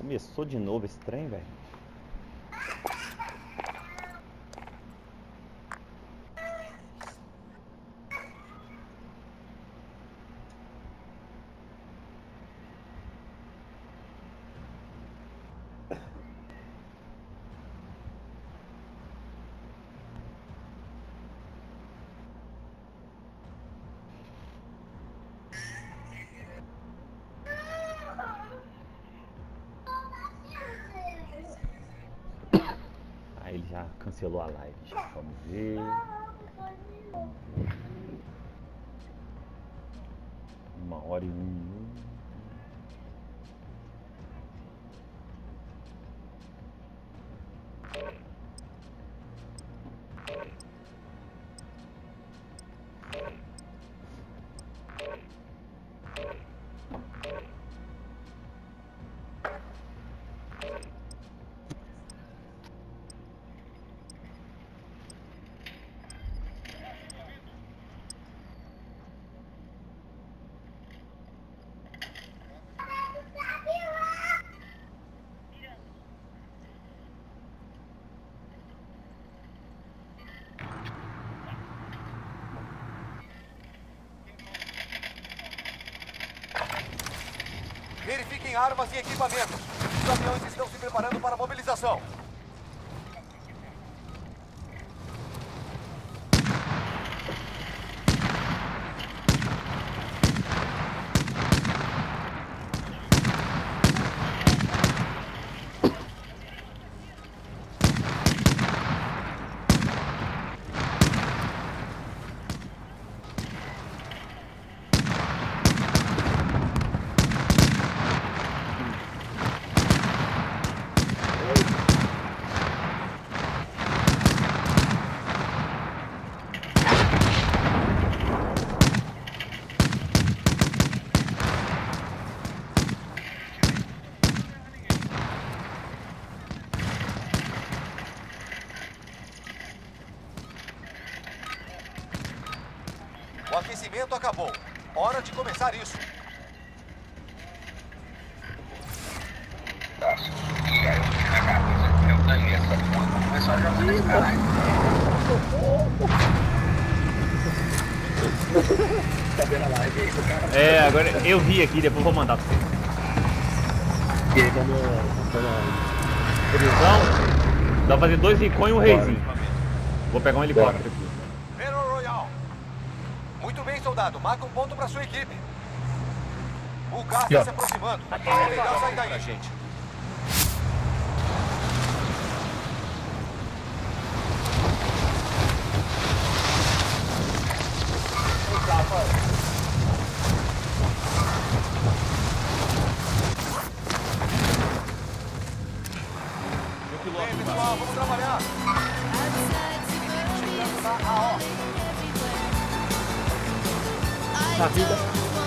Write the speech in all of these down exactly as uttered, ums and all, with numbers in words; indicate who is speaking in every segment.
Speaker 1: Começou de novo esse trem, velho. Aí ele já cancelou a live. Já. Vamos ver. Uma hora e um minuto.
Speaker 2: Verifiquem armas e equipamentos. Os aviões estão se preparando para a mobilização. O aquecimento acabou. Hora de começar isso.
Speaker 1: É, agora eu vi aqui, depois vou mandar pra você.
Speaker 3: E aí, vamos...
Speaker 1: Prisão, dá pra fazer dois ricões e um reizinho. Vou pegar um helicóptero aqui.
Speaker 2: Battle Royale. Muito bem, soldado. Marca um ponto para sua equipe. O gás está se aproximando. É melhor sair daí. Gente. Bem, pessoal, vamos trabalhar. Chegando na A O.
Speaker 3: Na vida.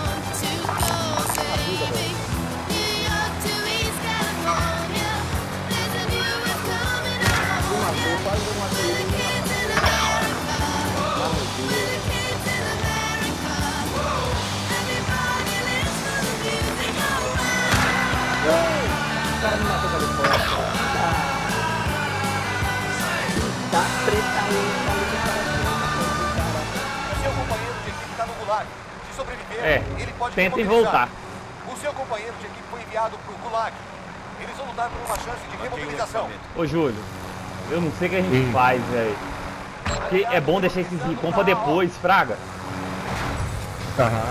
Speaker 3: O cara me matou pelo foto. Tá treta aí, tá
Speaker 2: O seu companheiro de equipe está no gulag. Se sobreviver,
Speaker 1: É,
Speaker 2: ele pode
Speaker 1: tentem
Speaker 2: remobilizar.
Speaker 1: voltar.
Speaker 2: O seu companheiro de equipe foi enviado para o gulag. Eles vão lutar por uma chance de remobilização.
Speaker 1: Ô Júlio, eu não sei o que a gente hum. faz, velho. Porque é bom deixar esses ricões pra depois, fraga.
Speaker 3: Aham.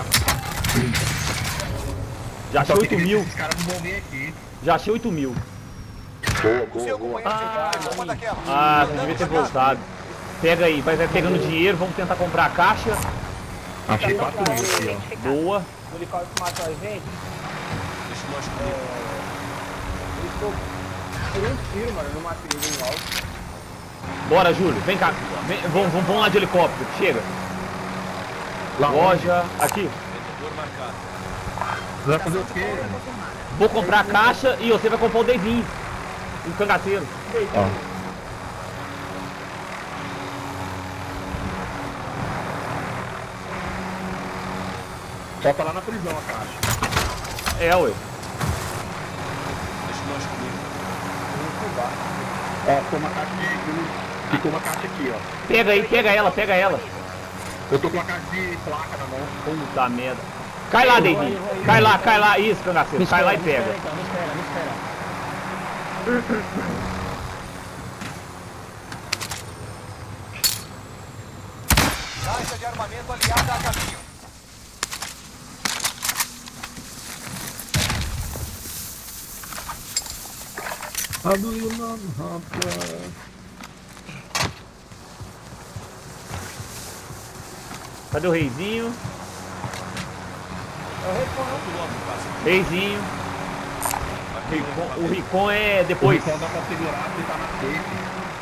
Speaker 1: Já achei oito mil.
Speaker 3: Esses caras vão vir aqui.
Speaker 1: Já achei oito mil.
Speaker 3: Boa,
Speaker 2: O seu
Speaker 3: boa, boa.
Speaker 2: companheiro de equipe foi uma daquelas.
Speaker 1: Ah, você devia ter voltado. Pega aí, vai, vai pegando dinheiro, vamos tentar comprar a caixa.
Speaker 3: Achei quatro mil aqui, ó.
Speaker 1: Boa.
Speaker 4: O helicóptero que matou a gente,
Speaker 2: Deixa eu mostrar.
Speaker 4: ele ficou por um tiro, mano, no matei ele em alto.
Speaker 1: Bora, Júlio, vem cá. Vem, vamos, vamos, vamos lá de helicóptero, chega. Loja, aqui.
Speaker 2: Vendedor marcado.
Speaker 3: Você vai fazer o quê?
Speaker 1: Vou comprar a caixa e você vai comprar o dedinho. O cangaceiro.
Speaker 3: Ó. Só tá lá na prisão a caixa.
Speaker 1: É, ué.
Speaker 2: Deixa eu
Speaker 5: Ó, ficou uma caixa de... Ficou uma caixa aqui, ó.
Speaker 1: Pega aí, pega ela, pega ela.
Speaker 5: Eu tô com uma caixa de placa na mão.
Speaker 1: Puta merda. Cai lá, Deidinho. Cai lá, cai lá. Isso, cangaceiro. Cai lá e pega.
Speaker 3: Me espera, então, me espera, me espera.
Speaker 2: Caixa de armamento aliada a caminho.
Speaker 5: How do you love Hopper?
Speaker 1: Cadê o reizinho?
Speaker 4: É o Recon,
Speaker 1: Reizinho. Ricon- o Ricon é depois.
Speaker 5: Só dá pra segurar se tá na safe.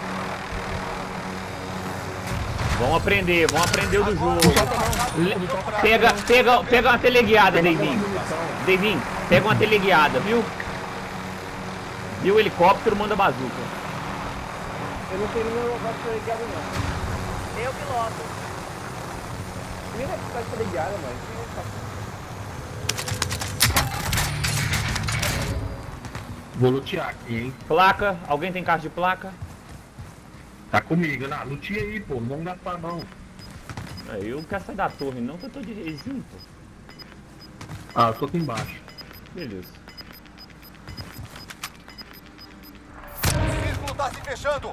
Speaker 1: Vamos aprender, vamos aprender o do jogo. Le- Pega, pega, pega uma teleguiada, Deidinho. Deidinho, pega uma teleguiada, viu? Viu o helicóptero, manda bazuca.
Speaker 4: eu não tenho meu negócio de ligado não.
Speaker 6: Eu piloto.
Speaker 4: Nem vai precisar de ser ligado, mano.
Speaker 5: Vou lutear aqui, hein?
Speaker 1: Placa, alguém tem caixa de placa?
Speaker 5: Tá comigo, né? Lutia aí, pô. Não vamos gastar, não.
Speaker 1: É, eu não quero sair da torre não, que eu tô de reizinho, pô.
Speaker 5: Ah, eu tô aqui embaixo.
Speaker 1: Beleza.
Speaker 2: O círculo tá se fechando.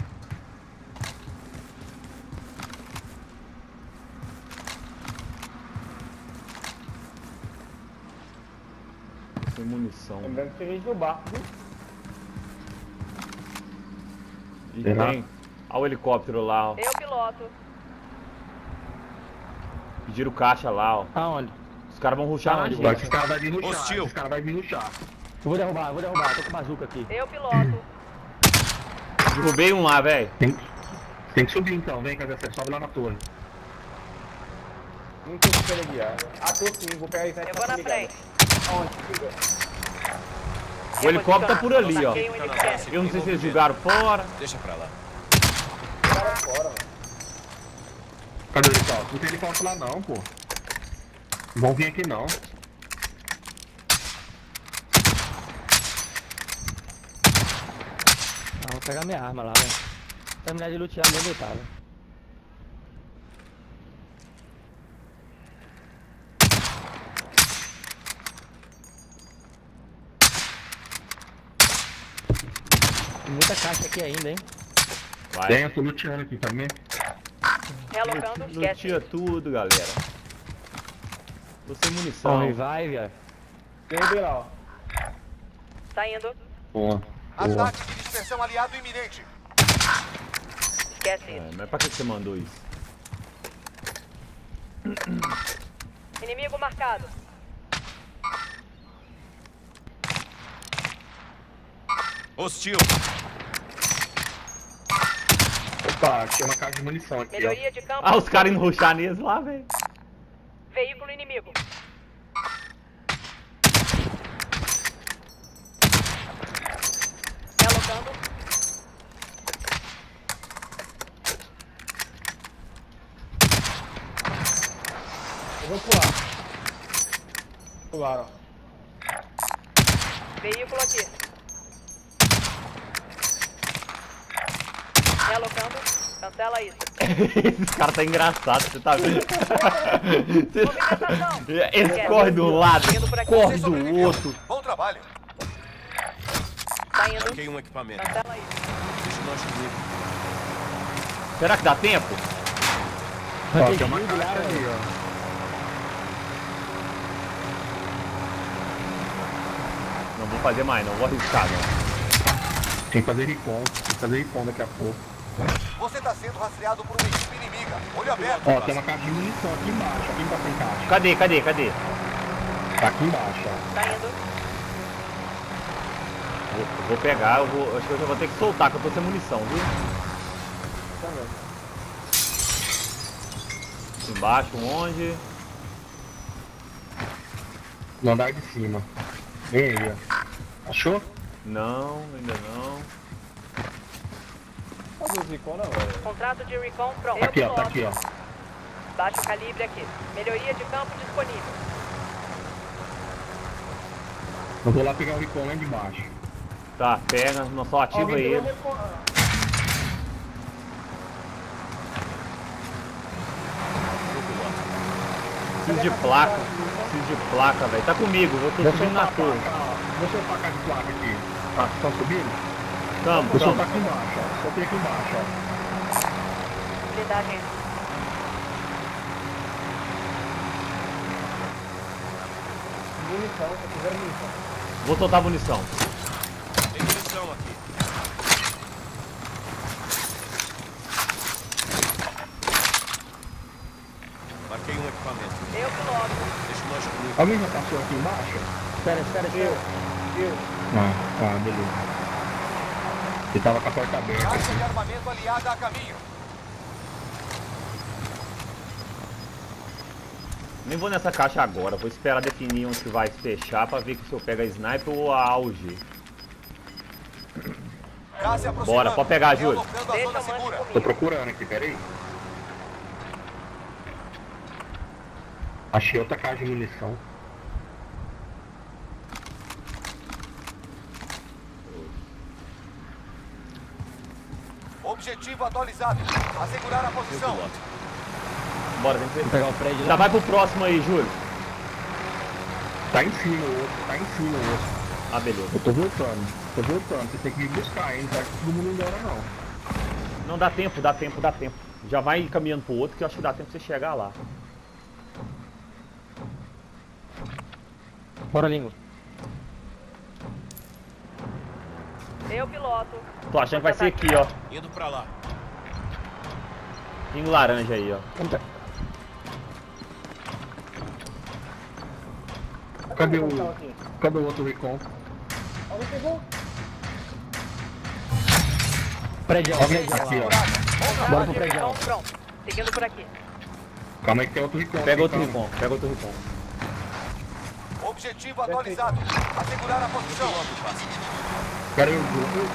Speaker 1: Sem munição.
Speaker 4: Lembrando que você no barco, viu?
Speaker 1: E
Speaker 5: Será?
Speaker 1: tem. Olha o helicóptero lá, ó.
Speaker 6: Eu piloto.
Speaker 1: Pediram caixa lá, ó.
Speaker 3: Aonde?
Speaker 1: Os caras vão rushar
Speaker 3: Aonde?
Speaker 1: onde?
Speaker 5: Agora esses caras vão vir ruxar.
Speaker 2: Hostil.
Speaker 5: Esses caras vão vir ruxar.
Speaker 3: Eu vou derrubar, eu vou derrubar, tô com bazuca aqui.
Speaker 6: Eu piloto.
Speaker 1: Derrubei um lá, velho.
Speaker 5: Tem, tem que subir então. Vem, Cagaceiro. Sobe lá na torre.
Speaker 4: Não tem que ser ligado. Ah, tô sim, vou pegar isso aí.
Speaker 6: Eu vou na frente.
Speaker 4: Aonde? Fica.
Speaker 1: O helicóptero tá por ali, ó.
Speaker 6: Saquei um inimigo.
Speaker 1: Eu não sei se eles jogaram fora.
Speaker 2: Deixa pra lá.
Speaker 4: Cara fora, mano.
Speaker 5: Cadê o helicóptero? Não tem helicóptero lá não, pô. Não vão vir aqui não.
Speaker 3: Ah, vou pegar minha arma lá, velho. Terminar de lutear mesmo, tá, velho. Tem muita caixa aqui ainda, hein?
Speaker 1: Vai.
Speaker 5: Tem, eu tô luteando aqui também.
Speaker 6: Relocando, esquece.
Speaker 1: Lutia tudo, galera. Tô sem munição.
Speaker 3: Corre, vai, velho.
Speaker 4: Derrubei lá, ó.
Speaker 6: Tá indo.
Speaker 5: Boa. Boa.
Speaker 2: Ataque de dispersão aliado iminente.
Speaker 6: Esquece
Speaker 1: É,
Speaker 6: isso.
Speaker 1: mas pra que você mandou isso?
Speaker 6: Inimigo marcado.
Speaker 2: Hostil.
Speaker 5: Opa, tinha uma caixa de munição aqui, ó.
Speaker 6: Melhoria de campo.
Speaker 1: Ah, os caras indo rushar neles lá, velho.
Speaker 6: Veículo inimigo. Relocando.
Speaker 4: Eu vou pular. Pularam, ó.
Speaker 6: Veículo aqui. Relocando. Cancela isso.
Speaker 1: Esse cara tá engraçado, você tá vendo?
Speaker 6: Movimentação.
Speaker 1: Eles correm do lado,
Speaker 6: Indo por aqui.
Speaker 1: corre
Speaker 2: Você
Speaker 1: do
Speaker 2: sobreviveu.
Speaker 1: outro.
Speaker 2: Bom trabalho.
Speaker 6: Tá indo.
Speaker 2: Marquei um equipamento.
Speaker 6: Cancela isso.
Speaker 2: Deixa nós comigo.
Speaker 1: Será que dá tempo?
Speaker 5: Ó, tem uma caixa ali, ó.
Speaker 1: Não vou fazer mais, não vou arriscar, não.
Speaker 5: Tem que fazer recon. Tem que fazer recon daqui a pouco.
Speaker 2: Você tá sendo rastreado por uma equipe inimiga. Olho aberto.
Speaker 5: Ó, tem uma caixa de munição aqui embaixo. Aqui embaixo tem caixa.
Speaker 1: Cadê, cadê, cadê?
Speaker 5: Tá aqui embaixo, ó.
Speaker 6: Tá indo.
Speaker 1: Vou, vou pegar, eu vou, acho que eu já vou ter que soltar, que eu tô sem munição, viu? Embaixo, onde?
Speaker 5: No andar de cima. Vem aí, ó. Achou?
Speaker 1: Não, ainda não.
Speaker 4: Fazer os icona, velho.
Speaker 6: Contrato de recon pronto.
Speaker 5: Aqui,
Speaker 6: Eu
Speaker 5: ó. Tá
Speaker 6: piloto.
Speaker 5: aqui, ó.
Speaker 6: Baixo calibre aqui. Melhoria de campo disponível.
Speaker 5: Eu vou lá pegar o recon lá de baixo.
Speaker 1: Tá, pega, não só ativa
Speaker 4: Alguém
Speaker 1: ele.
Speaker 4: pegou recon-
Speaker 1: Preciso de placa. Preciso de placa, velho. Tá comigo, eu tô
Speaker 5: Deixa eu
Speaker 1: subindo na
Speaker 5: tacar,
Speaker 1: torre.
Speaker 5: ó. Deixa eu tacar de placa aqui. Tá, estão subindo?
Speaker 1: Tamo,
Speaker 5: Deixa eu
Speaker 1: tamo.
Speaker 5: tacar aqui embaixo, ó. Só tem aqui embaixo, ó.
Speaker 6: Blindagem.
Speaker 4: Munição, se quiser munição.
Speaker 1: Vou soltar munição.
Speaker 2: Tem munição aqui. Marquei um equipamento.
Speaker 6: Eu piloto.
Speaker 2: Deixa o lanche comigo.
Speaker 5: Alguém já passou aqui embaixo?
Speaker 3: Espera, espera, espera.
Speaker 4: Eu.
Speaker 5: Ah, tá, beleza. Ele tava com a porta aberta.
Speaker 2: Caixa de armamento aliada a caminho.
Speaker 1: Nem vou nessa caixa agora, vou esperar definir onde que vai se fechar pra ver se eu pego a sniper ou a A U G.
Speaker 2: Cá se aproximando.
Speaker 1: Bora, pode pegar, Júlio.
Speaker 2: Relocando a
Speaker 6: Deixa
Speaker 2: zona
Speaker 6: o manche
Speaker 2: segura.
Speaker 5: Tô
Speaker 6: comigo.
Speaker 5: procurando aqui, peraí. Achei outra caixa de munição.
Speaker 2: Objetivo atualizado. Assegurar a posição.
Speaker 1: Bora, tem que
Speaker 3: Vou pegar o prédio
Speaker 1: Já
Speaker 3: lá.
Speaker 1: vai pro próximo aí, Júlio.
Speaker 5: Tá em cima o outro, tá em cima o outro.
Speaker 1: Ah, beleza.
Speaker 5: Eu tô voltando, tô voltando. Você tem que me buscar, hein? Não vai todo mundo embora, não.
Speaker 1: Não, dá tempo, dá tempo, dá tempo. Já vai caminhando pro outro que eu acho que dá tempo pra você chegar lá.
Speaker 3: Bora, língua.
Speaker 6: Eu piloto.
Speaker 1: Tô achando que vai ser aqui, ó.
Speaker 2: Indo pra lá.
Speaker 1: Pingo laranja aí, ó.
Speaker 5: Cadê o.
Speaker 4: Então, aqui.
Speaker 5: Cadê o outro recon?
Speaker 4: Alguém pegou?
Speaker 3: Prédio,
Speaker 5: Alguém
Speaker 3: prédio
Speaker 5: aqui,
Speaker 3: lá.
Speaker 5: ó.
Speaker 3: Bora pro
Speaker 6: De
Speaker 3: prédio.
Speaker 6: Recon pronto. Seguindo por aqui.
Speaker 5: Calma aí que tem outro recon.
Speaker 1: Pega
Speaker 5: aqui,
Speaker 1: outro
Speaker 5: calma.
Speaker 1: ricom, pega outro ricom.
Speaker 2: Objetivo atualizado. Assegurar a posição.
Speaker 5: Cara, eu vou.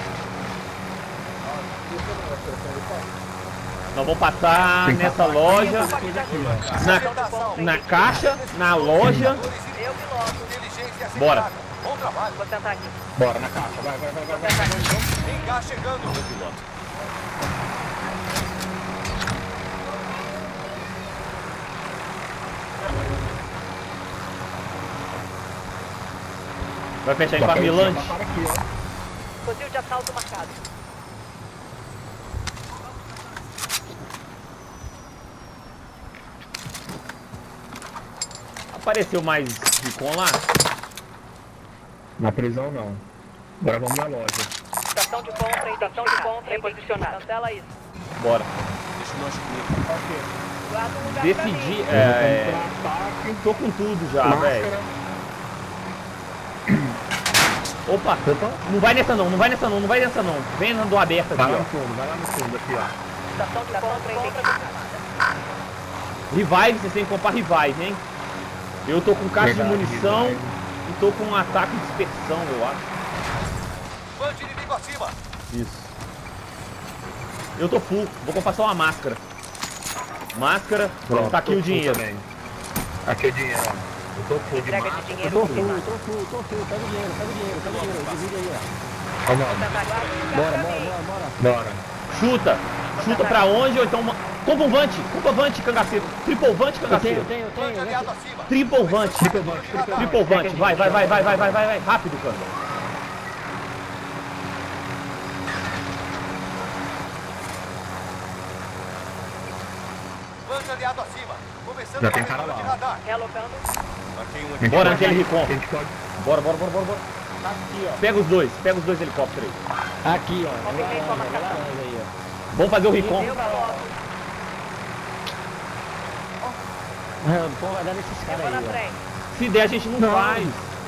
Speaker 1: Nós vamos passar nessa loja,
Speaker 2: Na,
Speaker 1: na caixa, na loja.
Speaker 6: Eu piloto.
Speaker 2: Inteligência assegurada.
Speaker 1: Bora.
Speaker 2: Bom trabalho.
Speaker 6: Vou tentar aqui.
Speaker 5: Bora na caixa, vai, vai, vai, vai, vai, vai, vai.
Speaker 2: Tem gás chegando.
Speaker 1: Vai fechar em
Speaker 5: Bota aí,
Speaker 1: Parmilante.
Speaker 5: para aqui, ó.
Speaker 6: Fuzil de assalto marcado.
Speaker 1: Apareceu mais ricom lá?
Speaker 5: Na prisão não. Agora vamos na loja.
Speaker 6: Estação de compra, estação de compra reposicionada. Cancela isso.
Speaker 1: Bora.
Speaker 2: Deixa o lanche comigo.
Speaker 6: Guarda um lugar pra mim.
Speaker 1: Decidi. É.
Speaker 5: Ataque,
Speaker 1: Tô com tudo já, velho.
Speaker 5: máscara.
Speaker 1: Opa! Não vai nessa não, não vai nessa não, não vai nessa não. Vem do aberto
Speaker 5: Vai
Speaker 1: aqui,
Speaker 5: lá no
Speaker 1: ó.
Speaker 5: fundo, vai lá no fundo aqui, ó.
Speaker 6: Estação de compra identificada.
Speaker 1: Revive, vocês têm que comprar revive, hein? Eu tô com caixa de
Speaker 5: Verdade,
Speaker 1: munição
Speaker 5: revive.
Speaker 1: e tô com um ataque de dispersão, eu acho.
Speaker 2: Bande inimigo acima.
Speaker 1: Isso. Eu tô full, vou comprar só uma máscara. Máscara,
Speaker 5: Pronto,
Speaker 1: tá aqui
Speaker 5: tô
Speaker 1: o
Speaker 5: full
Speaker 1: dinheiro.
Speaker 5: também. Aqui é o dinheiro, ó. Eu tô full de
Speaker 6: Entrega de
Speaker 5: máscara.
Speaker 3: Eu
Speaker 6: dinheiro
Speaker 3: tô
Speaker 6: confirmada.
Speaker 3: full, tô full, tô full. Pega o dinheiro, pega o dinheiro, pega o dinheiro. Divide aí, ó.
Speaker 5: Vamos lá.
Speaker 6: Tentar guardar um lugar
Speaker 3: Bora,
Speaker 6: pra
Speaker 3: bora,
Speaker 6: mim.
Speaker 3: bora, bora.
Speaker 5: Bora.
Speaker 1: Chuta! Chuta pra onde ou então. uma- Compra um vante! Compra vante, cangaceiro! Triple vante,
Speaker 3: Eu tenho, eu
Speaker 1: cangaceiro!
Speaker 3: tenho, eu
Speaker 2: Bande
Speaker 3: tenho.
Speaker 2: aliado acima.
Speaker 1: Triple vante!
Speaker 5: Triple vante, triple
Speaker 1: Triple vante! Vai, vai, vai, vai, vai, vai, vai, vai! Rápido, canga!
Speaker 2: Bande aliado acima. Começando
Speaker 5: Já
Speaker 2: a
Speaker 5: tem cara
Speaker 2: cobertura de
Speaker 5: lá.
Speaker 2: radar.
Speaker 6: Relocando.
Speaker 2: Marquei um
Speaker 5: A gente
Speaker 1: Bora,
Speaker 5: pode-
Speaker 1: aquele recon.
Speaker 5: A gente pode.
Speaker 1: Bora, bora, bora, bora, bora!
Speaker 4: Tá aqui, ó.
Speaker 1: Pega os dois, pega os dois helicópteros aí.
Speaker 3: Aqui, ó.
Speaker 6: Confirmei sua
Speaker 3: Laranja,
Speaker 6: marcação.
Speaker 3: laranja aí, ó.
Speaker 1: Vamos fazer o recon.
Speaker 6: Eu piloto.
Speaker 3: Ah, pô, vai dar nesses
Speaker 6: Eu
Speaker 3: caras
Speaker 6: vou na
Speaker 3: aí, ó.
Speaker 6: frente.
Speaker 1: Se der, a gente não, faz.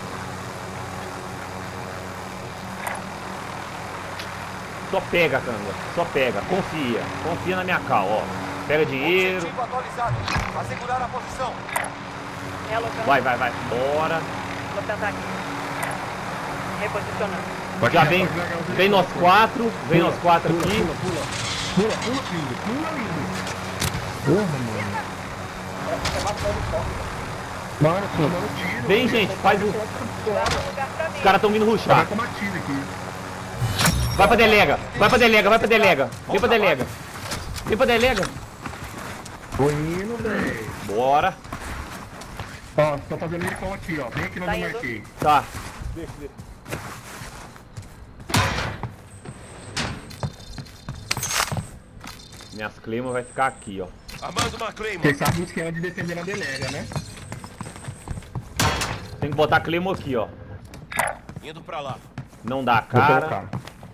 Speaker 1: Só pega, canga. Só pega. Confia. Confia na minha cal, ó. Pega dinheiro.
Speaker 2: Objetivo atualizado. Assegurar a posição.
Speaker 6: Relocando.
Speaker 1: Vai, vai, vai. Bora.
Speaker 6: Vou tentar aqui. Reposicionando.
Speaker 5: Pode
Speaker 1: Já
Speaker 5: pegar,
Speaker 1: vem,
Speaker 5: pode pegar os
Speaker 1: vem nós
Speaker 5: helicópteros.
Speaker 1: quatro. Vem nós quatro
Speaker 5: Pula,
Speaker 1: aqui.
Speaker 5: pula, pula. Pula, pula, lindo. Pula, lindo. Porra, mano.
Speaker 4: É bastante foco.
Speaker 5: Mano, tô tomando tiro.
Speaker 1: Vem, gente, faz o... Os caras tão vindo
Speaker 5: Vai
Speaker 1: rushar.
Speaker 5: tomar tiro aqui.
Speaker 1: Vai pra delega, vai pra delega, vai pra delega. Vem pra delega. Vem pra delega.
Speaker 5: Tô indo, velho.
Speaker 1: Bora.
Speaker 5: Ó, tô fazendo ele com aqui, ó. Vem aqui no
Speaker 6: Tá
Speaker 5: meu
Speaker 6: indo.
Speaker 5: marquei.
Speaker 1: Tá.
Speaker 4: Deixa, deixa.
Speaker 1: Minhas climas vai ficar aqui, ó.
Speaker 2: Armando uma Claymore.
Speaker 5: Você sabe o esquema de defender na delega, né?
Speaker 1: Tem que botar clima aqui, ó.
Speaker 2: Indo pra lá.
Speaker 1: Não dá a
Speaker 5: Vou
Speaker 1: cara.
Speaker 5: colocar.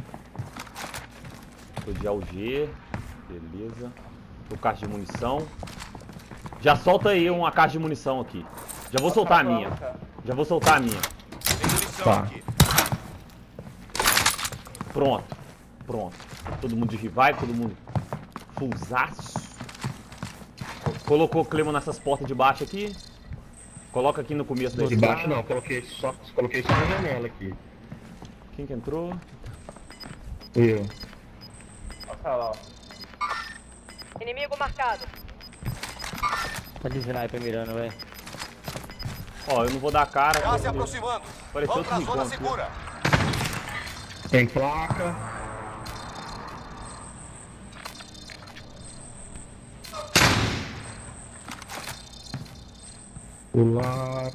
Speaker 1: Tô de L G. Beleza. Tô com caixa de munição. Já solta aí uma caixa de munição aqui. Já vou soltar a minha. Já vou soltar a minha.
Speaker 2: Tem munição
Speaker 5: Tá.
Speaker 2: aqui.
Speaker 1: Pronto. Pronto. Todo mundo de revive, todo mundo fullzaço. Colocou o clima nessas portas de baixo aqui. Coloca aqui no começo da
Speaker 5: De
Speaker 1: estrada.
Speaker 5: baixo não, coloquei só, coloquei só na janela aqui.
Speaker 1: Quem que entrou?
Speaker 5: Eu.
Speaker 4: Olha lá, ó.
Speaker 6: Inimigo marcado.
Speaker 3: Tá de sniper mirando, velho.
Speaker 1: Ó, eu não vou dar cara.
Speaker 2: Tá se
Speaker 1: porque
Speaker 2: aproximando.
Speaker 1: Pareceu
Speaker 2: Vamos pra
Speaker 1: outro
Speaker 2: zona
Speaker 1: encontro.
Speaker 2: segura.
Speaker 5: Tem placa. Pularam.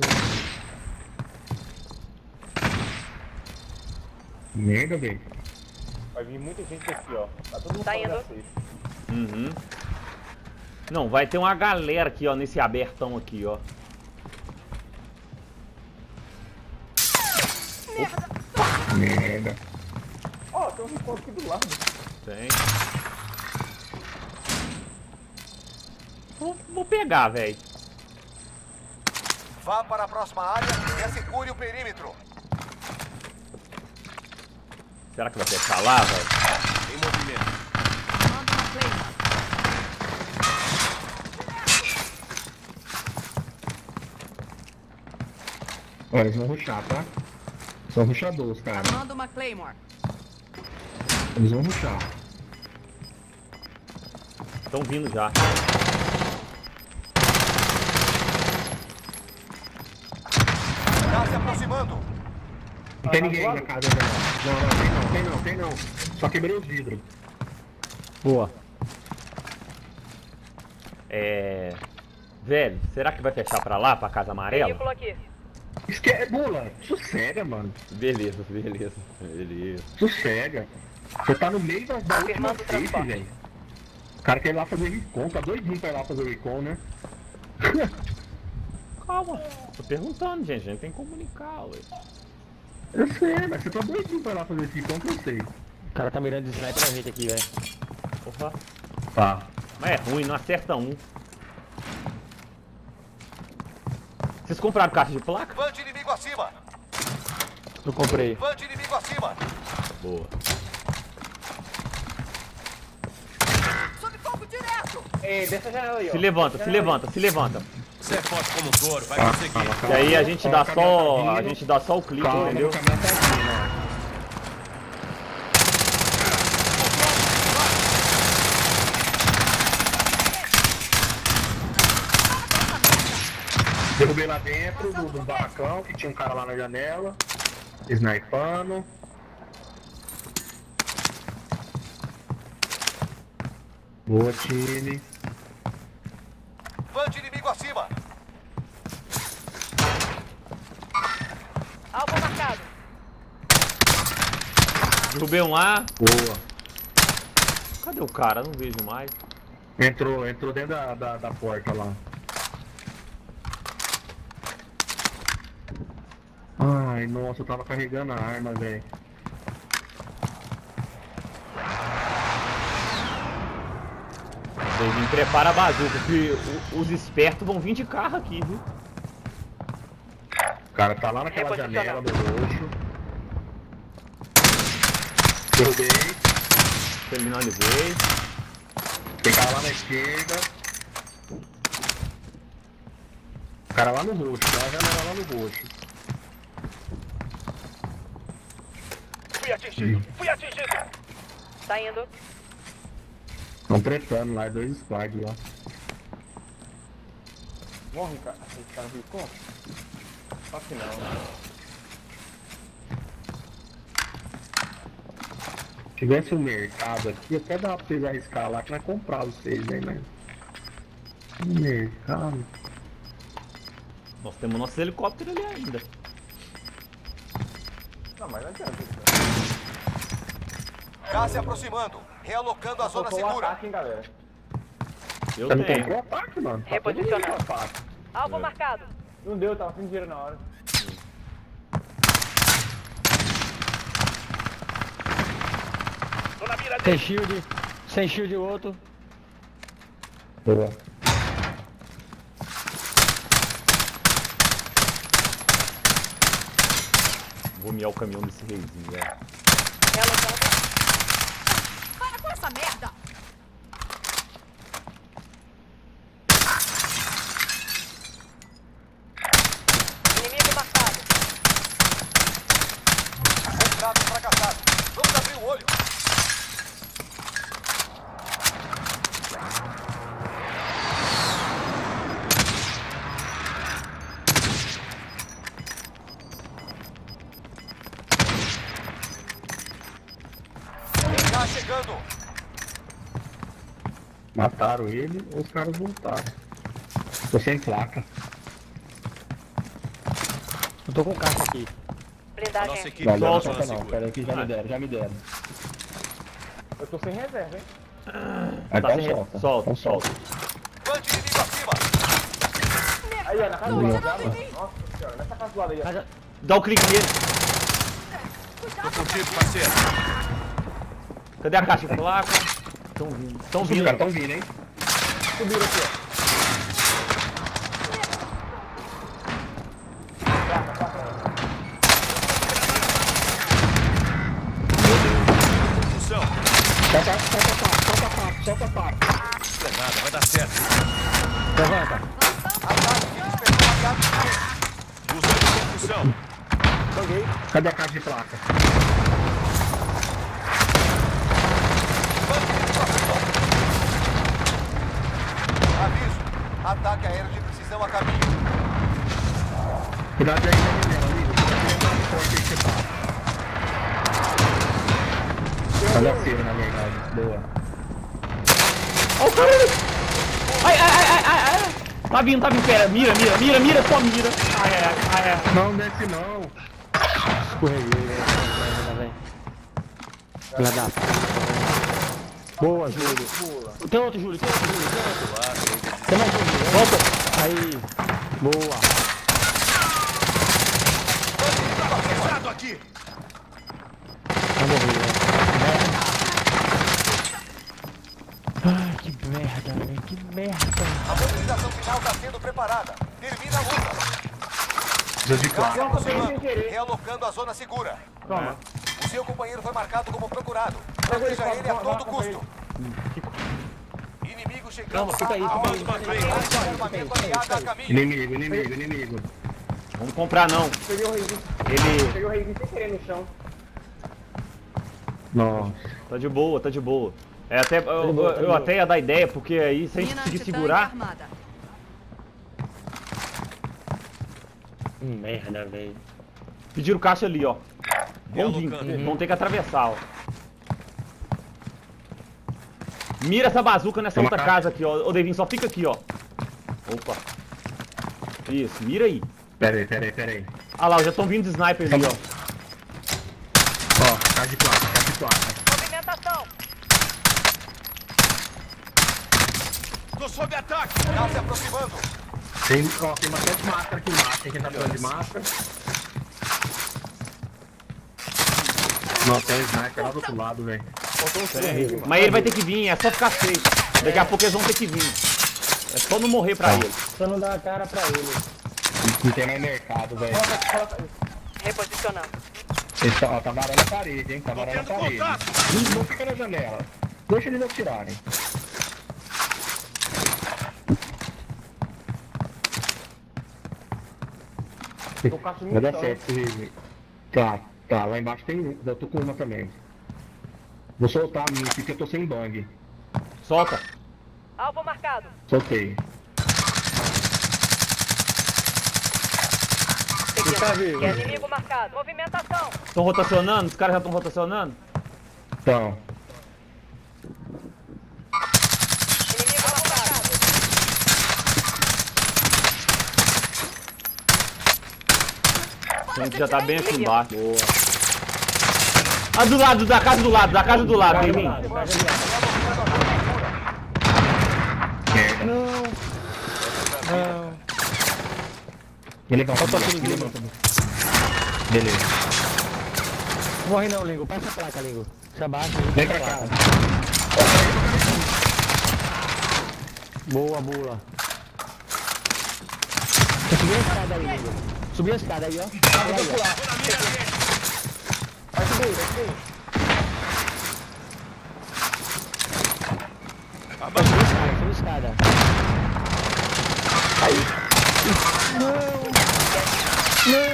Speaker 5: Merda, velho.
Speaker 4: Vai vir muita gente aqui, ó. Tá todo mundo
Speaker 6: Tá
Speaker 4: falando
Speaker 6: indo.
Speaker 4: assim.
Speaker 1: Uhum. Não, vai ter uma galera aqui, ó, nesse abertão aqui, ó.
Speaker 5: Merda.
Speaker 4: Ó, tem um recorde aqui do lado.
Speaker 1: Tem. Vou, vou pegar, velho.
Speaker 2: Vá para a próxima área e assegure o perímetro.
Speaker 1: Será que vai fechar lá, velho?
Speaker 2: Em movimento.
Speaker 5: Olha, eles vão rushar, tá? São rushadores, cara.
Speaker 7: Armando uma Claymore.
Speaker 5: Eles vão rushar.
Speaker 1: Estão vindo já.
Speaker 2: Tá se aproximando.
Speaker 5: Não tem ninguém na casa, não. Não, não, tem não, tem não, tem não. Só quebrei os vidros.
Speaker 3: Boa.
Speaker 1: É... Velho, será que vai fechar pra lá, pra casa amarela?
Speaker 6: Veículo aqui.
Speaker 5: Esque... Bula, sossega, mano.
Speaker 1: Beleza, beleza, beleza.
Speaker 5: Sossega. Você tá no meio da, da última
Speaker 6: Confirmando o
Speaker 5: safe,
Speaker 6: transporte.
Speaker 5: velho. O cara quer ir lá fazer recon, tá doidinho pra ir lá fazer recon, né?
Speaker 1: Calma. Tô perguntando, gente. A gente tem que comunicar, ué.
Speaker 5: Eu sei, mas você tá doidinho pra ir lá fazer esse recon que eu sei.
Speaker 3: O cara tá mirando de sniper na gente aqui, velho.
Speaker 1: Opa.
Speaker 5: Tá.
Speaker 1: Mas é ruim, não acerta um. Vocês compraram caixa de placa?
Speaker 2: Van de inimigo acima.
Speaker 3: Eu comprei.
Speaker 2: Van de inimigo acima.
Speaker 1: Boa.
Speaker 7: Sob fogo direto.
Speaker 4: Ei, dessa janela aí, ó.
Speaker 1: Se levanta, se levanta, se levanta.
Speaker 2: Você é forte como um touro, vai
Speaker 5: Tá,
Speaker 2: conseguir.
Speaker 5: calma,
Speaker 1: E
Speaker 5: calma.
Speaker 1: aí a gente
Speaker 5: Ó,
Speaker 1: dá
Speaker 5: o caminhão
Speaker 1: só.
Speaker 5: tá
Speaker 1: A
Speaker 5: vindo.
Speaker 1: gente dá só o clique,
Speaker 5: Calma,
Speaker 1: entendeu?
Speaker 5: o caminhão tá vindo, ó. Derrubei lá dentro do, do barracão, que tinha um cara lá na janela, snipando. Boa, time.
Speaker 2: Van de inimigo acima.
Speaker 6: Alvo marcado.
Speaker 1: Derrubei um lá.
Speaker 5: Boa.
Speaker 1: Cadê o cara? Não vejo mais.
Speaker 5: Entrou, entrou dentro da, da, da porta lá. Ai, nossa, eu tava carregando a arma, velho.
Speaker 1: Vocês prepara a bazuca, que o- os espertos vão vir de carro aqui, viu?
Speaker 5: O cara tá lá naquela
Speaker 6: Reposicionar.
Speaker 5: janela do roxo. Derrubei.
Speaker 1: Finalizei.
Speaker 5: Tem cara lá na esquerda. O cara lá no roxo, tem uma janela lá no roxo.
Speaker 2: Fui atingido. Fui atingido.
Speaker 6: Tá indo.
Speaker 5: Estão tretando lá, dois squads lá.
Speaker 4: Morre, cara. Esse cara ficou? Só que não.
Speaker 5: Se tivesse um mercado aqui, até dá pra vocês arriscar lá que vai comprar vocês, né, mas... Um mercado...
Speaker 1: Nós temos nossos helicópteros ali ainda.
Speaker 4: Não, mas não adianta.
Speaker 2: Gás se aproximando. Realocando a zona
Speaker 4: Faltou o
Speaker 2: segura.
Speaker 4: ataque, hein, galera.
Speaker 1: Eu
Speaker 5: Você não
Speaker 1: tenho.
Speaker 5: comprou ataque, mano? Tá
Speaker 6: Reposicionando.
Speaker 5: todo mundo com ataque.
Speaker 6: Alvo marcado.
Speaker 4: Não deu, tava sem dinheiro na hora.
Speaker 3: Sem shield. Sem shield o outro.
Speaker 5: Boa.
Speaker 1: Vou miar o caminhão desse reizinho, velho.
Speaker 6: Relocando.
Speaker 7: Para com essa merda!
Speaker 6: Inimigo marcado.
Speaker 2: Contrato fracassado. Vamos abrir o olho. Gás chegando.
Speaker 5: Mataram ele ou os caras voltaram. Tô sem placa.
Speaker 3: Eu tô com caixa aqui.
Speaker 6: Blindagem.
Speaker 2: Nossa equipe
Speaker 5: Não, não,
Speaker 2: volta
Speaker 5: não,
Speaker 2: na
Speaker 5: não,
Speaker 2: segura.
Speaker 5: pera aqui, já me deram, já me deram.
Speaker 4: Eu tô sem reserva, hein?
Speaker 5: Aí
Speaker 1: Tá
Speaker 5: então
Speaker 1: sem-
Speaker 5: solta.
Speaker 1: solta,
Speaker 5: então
Speaker 1: solta.
Speaker 2: Bande inimigo acima.
Speaker 4: Aí, ó, na casa do lado. Nossa senhora, nessa casa do lado aí, ó.
Speaker 1: Dá o clique nele.
Speaker 2: Tô contigo, parceiro.
Speaker 1: Cadê a caixa de placa? Estão vindo. Estão
Speaker 5: Os
Speaker 1: vindo.
Speaker 5: caras tão vindo, hein?
Speaker 4: Subiram aqui, ó.
Speaker 2: Função.
Speaker 5: Solta, solta a faca, solta a faca, solta a faca.
Speaker 2: Não é nada, vai dar certo.
Speaker 3: Levanta.
Speaker 2: Ataque que despertou ataque de vez. Usando confusão.
Speaker 5: Cadê a caixa de placa?
Speaker 2: Bande inimigo acima. Aviso. Ataque aéreo de precisão a caminho.
Speaker 5: Cuidado aí, janela, amigo. Cuidado aí, forte aí que você tá. Olha a cena, na verdade. Boa.
Speaker 1: Ó o cara ali. Ai, ai, ai, ai, ai, ai. Tá vindo, tá vindo, pera. Mira, mira, mira, mira, só mira. Ai, ai, ai, ai.
Speaker 5: Não desce não.
Speaker 3: Escorreguei, velho. Filha da puta. Boa, Júlio. Tem outro, Júlio. Tem outro, Júlio. Tem outro. Tem mais um, Júlio. Volta. Aí. Boa.
Speaker 2: Pesado aqui.
Speaker 3: Vai morrer, velho. Ai, que merda, velho. Que merda.
Speaker 2: A mobilização final está sendo preparada. Termina a luta.
Speaker 5: Precisa de
Speaker 2: Gás
Speaker 5: placa.
Speaker 2: se aproximando. Realocando a zona segura.
Speaker 4: Toma.
Speaker 2: O seu companheiro foi marcado como procurado. Proteja ele a todo custo. Inimigo chegando.
Speaker 3: Calma, fica aí, fica aí.
Speaker 2: Base de armamento aliada a caminho.
Speaker 5: Inimigo, inimigo, inimigo.
Speaker 1: Vamos comprar não.
Speaker 4: Peguei o reizinho.
Speaker 1: Ele
Speaker 4: Peguei o reizinho sem querer no chão.
Speaker 5: Nossa.
Speaker 1: tá de boa, tá de boa. É até, eu, eu- eu até ia dar ideia, porque aí se a gente
Speaker 7: Mina
Speaker 1: conseguir
Speaker 7: antitanque
Speaker 1: segurar,
Speaker 7: armada.
Speaker 3: Que merda, velho.
Speaker 1: pediram caixa ali, ó. Vão vir,
Speaker 2: Realocando.
Speaker 1: vão ter que atravessar, ó. Mira essa bazuca nessa
Speaker 5: Toma
Speaker 1: outra
Speaker 5: caixa.
Speaker 1: casa aqui, ó. Ô, Devinho, só fica aqui, ó. Opa. Isso, mira aí.
Speaker 5: Pera aí, pera aí, pera aí.
Speaker 1: Ah lá, já estão vindo de sniper ali, ó.
Speaker 5: Ó, caixa de placa, caixa de placa.
Speaker 6: Movimentação.
Speaker 2: Tô sob ataque. Gás se aproximando.
Speaker 5: Tem, ó, tem bastante máscara aqui embaixo. Tem quem tá precisando de máscara. Nossa, tem um sniper lá do outro lado, velho.
Speaker 1: Mas ele vai ter que vir, é só ficar safe. Daqui a pouco eles vão ter que vir. É só não morrer pra ele.
Speaker 3: Só não dá a cara pra ele.
Speaker 5: Não tem mais mercado, velho.
Speaker 6: Reposicionando.
Speaker 5: Eles tá, ó, tá varando a parede, hein? Tá varando a
Speaker 2: tendo
Speaker 5: parede.
Speaker 2: contato.
Speaker 5: Não, não fica na janela. Deixa eles atirarem.
Speaker 4: Tô com a
Speaker 5: Vai dar
Speaker 4: munição.
Speaker 5: certo, Vivi. Tá, tá. Lá embaixo tem um. Eu tô com uma também. Vou soltar a minha porque eu tô sem bang.
Speaker 1: Solta.
Speaker 6: Alvo marcado.
Speaker 5: Soltei.
Speaker 6: Seguindo. Que é inimigo marcado. Movimentação.
Speaker 1: Estão rotacionando? Os caras já estão rotacionando?
Speaker 5: Então.
Speaker 6: Inimigo marcado.
Speaker 1: A gente já tá bem aqui embaixo. Boa. Ah, do lado, da casa do lado, da casa do lado, David.
Speaker 3: Não. Não.
Speaker 5: Ele levanta.
Speaker 3: Falta aqui, levanta.
Speaker 5: Beleza.
Speaker 3: Morre não, Lingo. Passa a placa, Lingo. Se abaixa.
Speaker 5: Vem pra cá.
Speaker 3: Boa, boa. Subiu a escada aí, Lingo. Subiu a escada aí, ó. Olha aí, ó.
Speaker 4: Vai subir, vai subir.
Speaker 3: Subiu a escada, subiu a escada. Aí. Não. Não.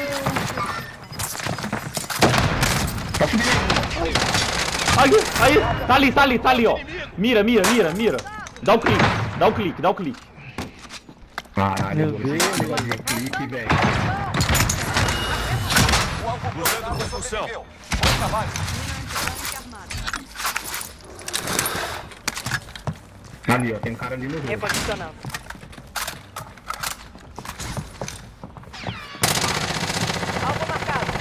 Speaker 1: Aí, aí, tá ali, tá ali, tá ali, ó. Mira, mira, mira, mira. Dá o clique, dá o clique, dá o clique.
Speaker 5: Caralho,
Speaker 3: Meu
Speaker 5: Deus,
Speaker 3: Deus,
Speaker 5: Deus, clique, velho.
Speaker 2: O alvo bloqueado sobreviveu. Bom trabalho.
Speaker 5: Ali, ó, tem um cara ali no rosto.
Speaker 6: Reposicionando. Alvo marcado.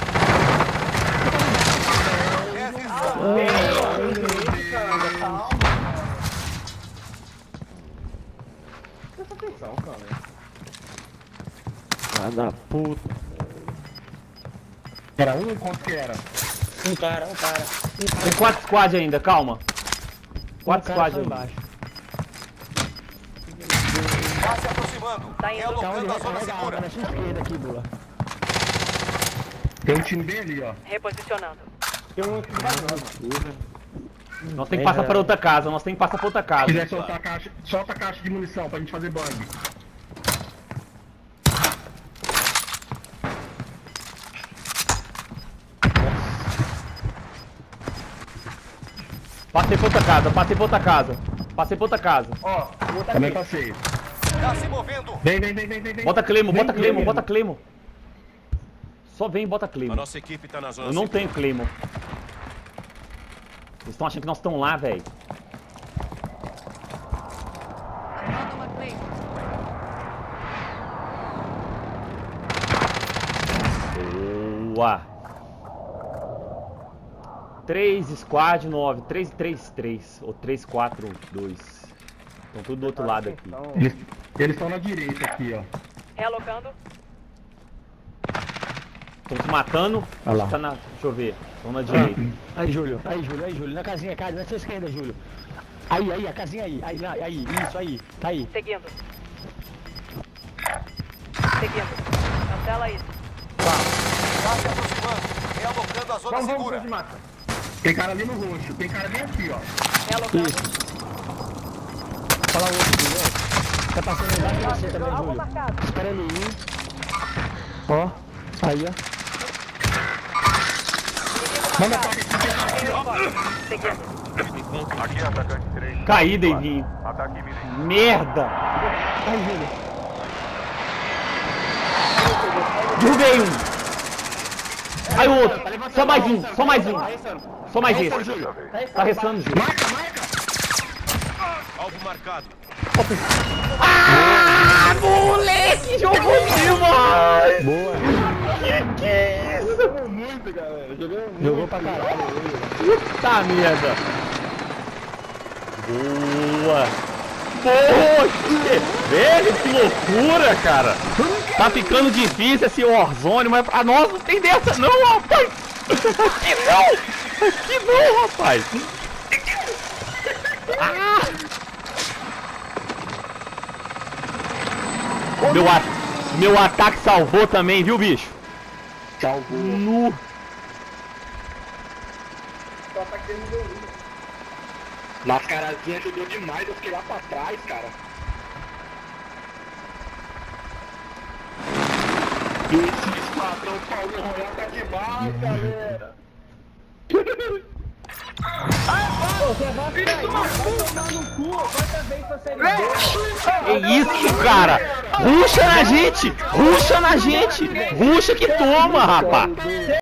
Speaker 4: Presta atenção, cara.
Speaker 3: Ah, da puta.
Speaker 5: Era um? Quanto que era?
Speaker 3: Um cara, um cara.
Speaker 1: Tem quatro squad ainda, calma. Quatro
Speaker 3: Um cara
Speaker 1: squad
Speaker 3: só
Speaker 1: ainda.
Speaker 3: embaixo.
Speaker 2: Tá se aproximando.
Speaker 6: Tá indo.
Speaker 3: Tá onde
Speaker 2: Realocando a
Speaker 3: vai
Speaker 2: zona
Speaker 3: carregar a
Speaker 2: segura.
Speaker 3: arma na sua esquerda aqui, Bula.
Speaker 5: Tem um time bem ali, ó.
Speaker 6: Reposicionando.
Speaker 4: Tem um aqui embaixo.
Speaker 1: Nós tem que passar para outra casa, nós tem que passar para outra
Speaker 5: Se
Speaker 1: casa.
Speaker 5: quiser soltar a caixa, solta a caixa de munição pra gente fazer bang.
Speaker 1: Passei pra outra casa, passei pra outra casa. Passei pra outra casa.
Speaker 4: Ó, o outro
Speaker 5: Também
Speaker 4: aqui.
Speaker 5: passei.
Speaker 2: Tá se movendo.
Speaker 5: Vem, vem, vem, vem, vem. vem.
Speaker 1: Bota Clemo,
Speaker 5: Vem,
Speaker 1: bota
Speaker 5: vem,
Speaker 1: Clemo,
Speaker 5: vem.
Speaker 1: bota Clemo. Só vem e bota
Speaker 8: A
Speaker 1: Clemo.
Speaker 8: nossa equipe tá na zona
Speaker 1: Eu não
Speaker 8: segura.
Speaker 1: tenho Clemo. Eles estão achando que nós estamos lá, velho.
Speaker 7: Armando uma Clay.
Speaker 1: Boa. três squad nove, três três três ou três quatro dois. Estão tudo do outro lado aqui.
Speaker 4: Então,
Speaker 5: Eles eles estão na direita aqui, ó.
Speaker 6: Realocando.
Speaker 1: Estão se matando.
Speaker 3: Olha lá.
Speaker 1: Tá na, deixa eu ver. Estão na direita.
Speaker 3: Aí, Júlio. Aí, Júlio. Aí, Júlio. Na casinha, cara. Na sua esquerda, Júlio. Aí, aí. A casinha aí. Aí, lá, aí. Isso, aí. Tá aí.
Speaker 6: Seguindo. Seguindo. Cancela isso.
Speaker 2: Tá se aproximando. Realocando a zona
Speaker 4: vamos, vamos,
Speaker 2: segura.
Speaker 4: vamos de mata.
Speaker 5: Tem cara ali no roxo, tem cara bem aqui, ó.
Speaker 6: Realocando.
Speaker 3: Isso. Fala o outro, Júlio. Tá passando embaixo de você também,
Speaker 6: Alvo
Speaker 3: Júlio.
Speaker 6: marcado.
Speaker 3: Espera ele ir. Ó. Aí, ó.
Speaker 6: Inimigo marcado. Seguindo.
Speaker 2: Aqui, atacante três.
Speaker 1: Caí, Davinho.
Speaker 2: Ataque iminente.
Speaker 1: Merda.
Speaker 3: Aí, Júlio.
Speaker 1: Derrubei um. Aí o outro. Só mais um, só mais um. Só mais esse. Tá restando, Júlio.
Speaker 8: Alvo marcado.
Speaker 1: Ah, moleque, jogou demais.
Speaker 3: Boa.
Speaker 1: Que que é isso?
Speaker 4: Jogou muito, galera. Jogou muito.
Speaker 3: Jogou pra caralho.
Speaker 1: Puta merda. Boa. Poxa, velho, que loucura, cara. Tá ficando difícil esse Warzone, mas pra nós não tem dessa não, rapaz. Aqui não. Aqui não, rapaz. Ah. Meu, a... Meu ataque salvou também, viu, bicho?
Speaker 5: Salvou.
Speaker 1: Nu.
Speaker 4: Só ataque dele não deu um.
Speaker 5: Mascarazinha ajudou demais, eu fiquei lá pra trás, cara. Esse esquadrão Paulo Royal tá demais, galera.
Speaker 4: Você vai cair, vai tomar no cu. Quantas vezes você me
Speaker 1: Que isso, cara? Ruxa na gente! Ruxa na gente! Ruxa que toma, rapaz!